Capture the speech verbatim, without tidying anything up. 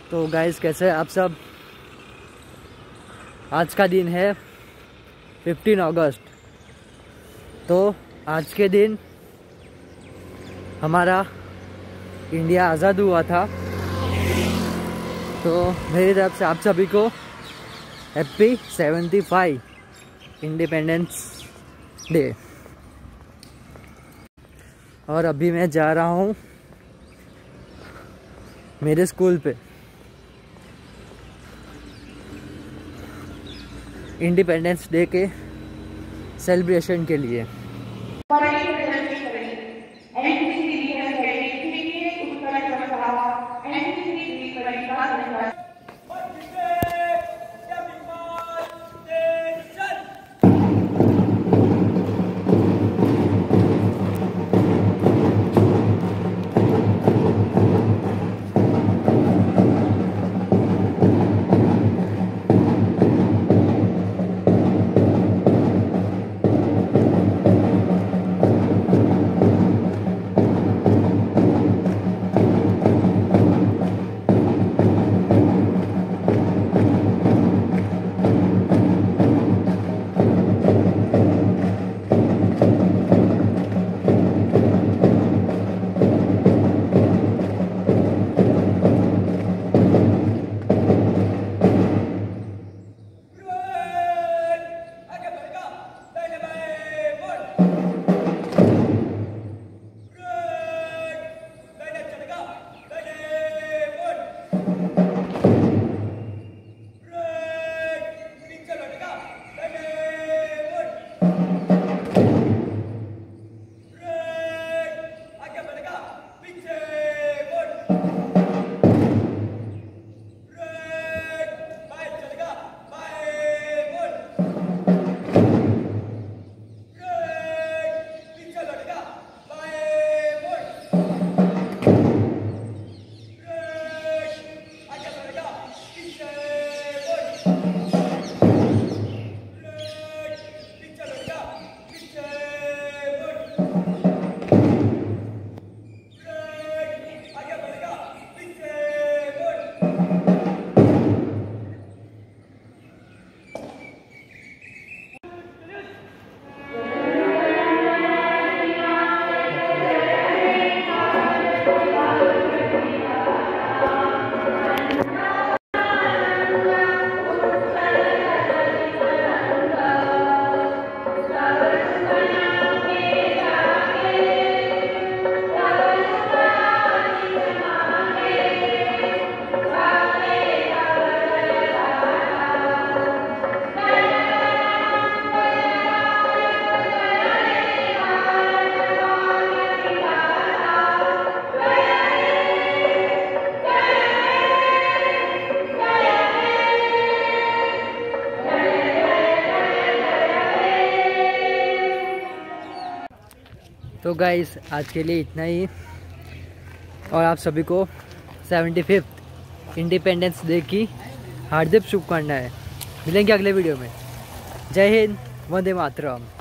तो गाइस कैसे हैं आप सब। आज का दिन है पंद्रह अगस्त। तो आज के दिन हमारा इंडिया आज़ाद हुआ था। तो मेरी तरफ से आप सभी को happy seventy five independence day. और अभी मैं जा रहा हूँ मेरे स्कूल पे इंडिपेंडेंस डे के सेलिब्रेशन के लिए। तो गाइस आज के लिए इतना ही, और आप सभी को सेवेंटी फिफ्थ इंडिपेंडेंस डे की हार्दिक शुभकामनाएं। मिलेंगे अगले वीडियो में। जय हिंद, वंदे मातरम।